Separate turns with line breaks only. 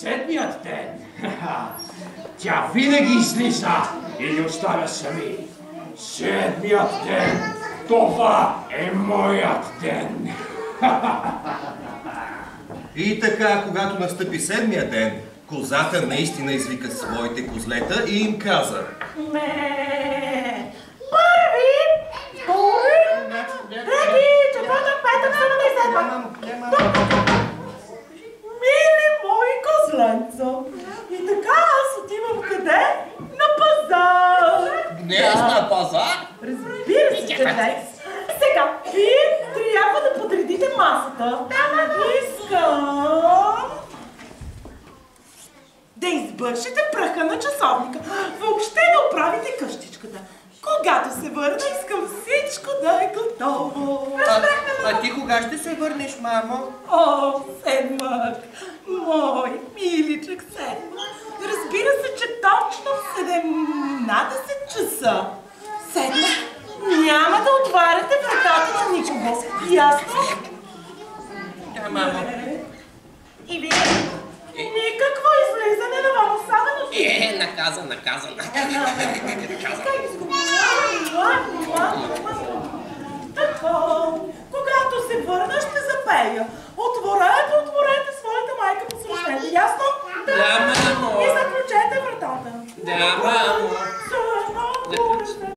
седмият ден. Тя винаги излиза и ни оставя сами. Седмият ден, това е моят ден.
И така, когато настъпи седмия ден, козата наистина извика своите козлета и им каза:
Първи, втори, трети, четвъртък, петък, събота и седма. Мили мои козленца! И така аз отивам къде? На пазар!
Днес на пазар?
Разбира се, че днес. Сега, вие трябва да подредите масата. Искам да избършите праха на часовника. Въобще да оправите къщичката. Когато се върна, искам всичко да е готово.
А ти кога ще се върнеш, мамо?
О, Седмък! Мой миличък Седмък! Разбира се, че точно в 17 часа. Седмък, няма да отваряте вратата на никого. Ясно?
Да, мамо.
И вие? Никакво излизане на вам оставено.
Наказан.
Така, когато се върна, ще запея.